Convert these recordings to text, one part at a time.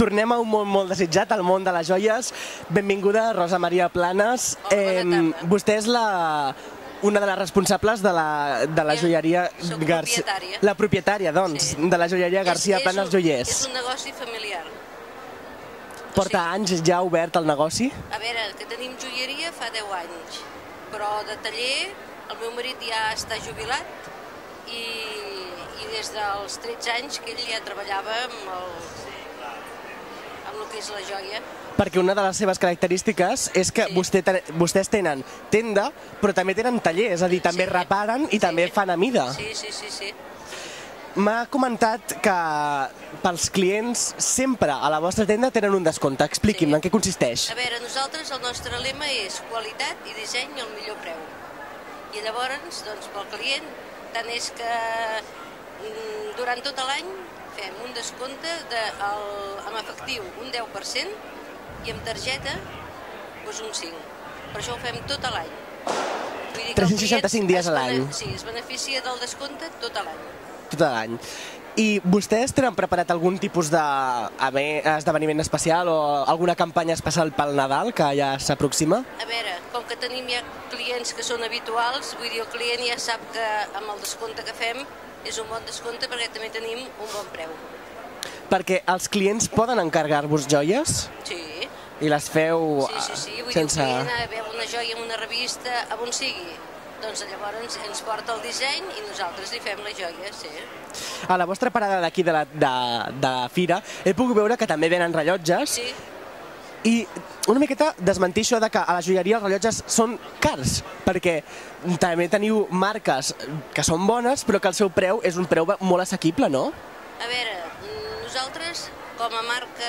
tornem a un món molt desitjat, al món de les joies. Benvinguda, Rosa Maria Planes. Bona tarda. Vostè és una de les responsables de la joieria... Soc propietària. La propietària, doncs, de la joieria Garcia Planes Joiers. És un negoci familiar. Porta anys ja obert el negoci? A veure, que tenim joieria fa 10 anys, però de taller el meu marit ja està jubilat i des dels 13 anys que ell ja treballava amb el que és la joia. Perquè una de les seves característiques és que vostès tenen tenda, però també tenen taller, és a dir, també reparen i també fan a mida. Sí. M'ha comentat que pels clients sempre a la vostra tenda tenen un descompte. Expliqui'm, en què consisteix? A veure, nosaltres el nostre lema és qualitat i disseny al millor preu. I llavors, doncs, pel client, tant és que durant tot l'any fem un descompte amb efectiu un 10% i amb targeta doncs un 5%. Per això ho fem tot l'any. 365 dies a l'any. Sí, es beneficia del descompte tot l'any. Tot l'any. I vostès tenen preparat algun tipus d'esdeveniment especial o alguna campanya especial pel Nadal que ja s'aproxima? A veure, com que tenim ja clients que són habituals, vull dir, el client ja sap que amb el descompte que fem és un bon descompte perquè també tenim un bon preu. Perquè els clients poden encarregar-vos joies? Sí. I les feu Sí. Vull sense... dir, el client veu una joia en una revista, on sigui. Doncs llavors ens porta el disseny i nosaltres li fem la joia, sí. A la vostra parada d'aquí de la fira he pogut veure que també venen rellotges. Sí. I una miqueta desmentir això de que a la joieria els rellotges són cars, perquè també teniu marques que són bones, però que el seu preu és un preu molt assequible, no? A veure, nosaltres com a marca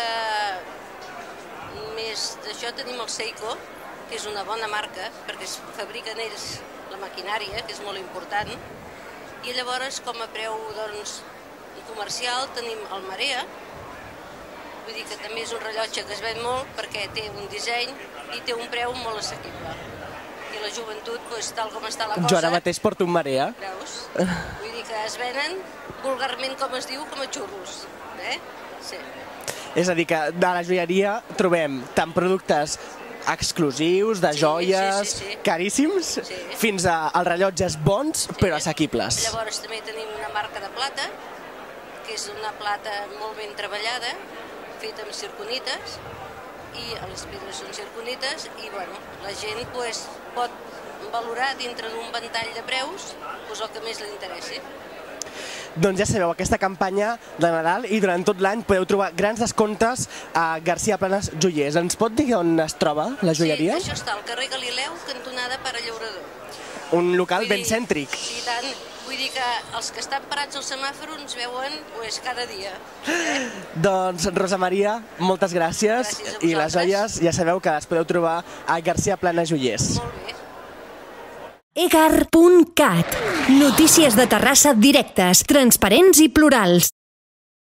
més d'això tenim el Seiko, que és una bona marca, perquè es fabriquen ells la maquinària, que és molt important, i llavors com a preu comercial tenim el Marea, vull dir que també és un rellotge que es ven molt perquè té un disseny i té un preu molt assequible. I la joventut, tal com està la cosa... Jo ara mateix porto un Marea. Veus? Vull dir que es venen vulgarment, com es diu, com a xurros. Sí. És a dir, que de la joieria trobem tant productes exclusius, de joies, caríssims, fins als rellotges bons, però assequibles. Llavors també tenim una marca de plata, que és una plata molt ben treballada, feta amb zirconites, i les pedres són zirconites, i la gent pot valorar dintre d'un ventall de preus el que més li interessi. Doncs ja sabeu, aquesta campanya de Nadal i durant tot l'any podeu trobar grans descomptes a Garcia Planes Joiers. Ens pot dir on es troba la joieria? Sí, això està al carrer Galileu, cantonada Pare Llaurador. Un local ben cèntric. Sí, tant. Vull dir que els que estan parats al semàfor ens veuen cada dia. Doncs, Rosa Maria, moltes gràcies. Gràcies a I les joies ja sabeu que les podeu trobar a Garcia Planes Joiers. Molt bé. egar.cat. Notícies de Terrassa directes, transparents i plurals.